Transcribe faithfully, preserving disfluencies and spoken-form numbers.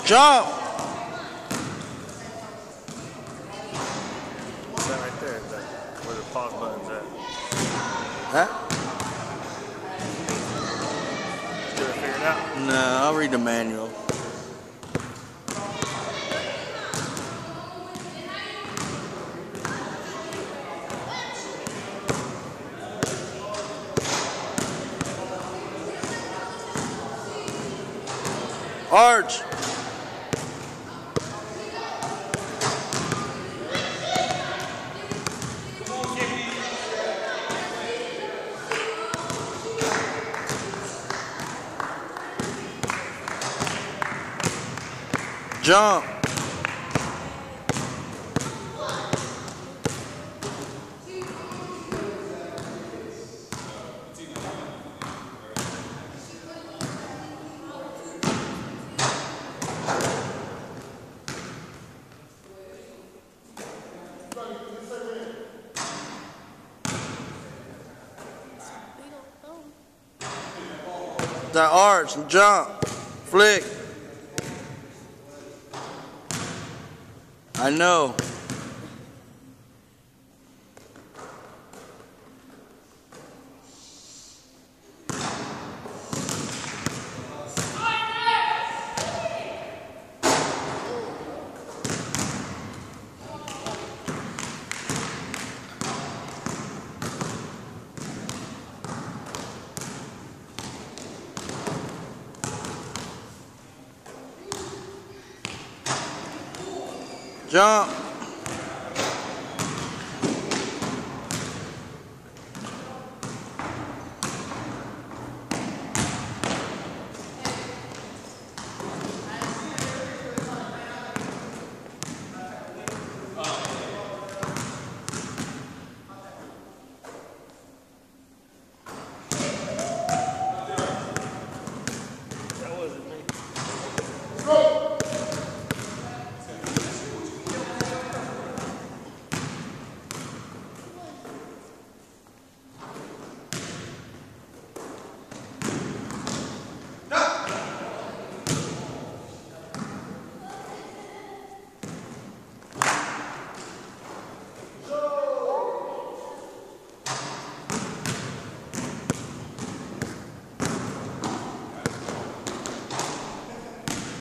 Jump. What's that right there? Is that where the pause button's at? Huh? Did I figure it out? No, I'll read the manual. Arch. Jump. That arch and jump. Flick. I know. Jump.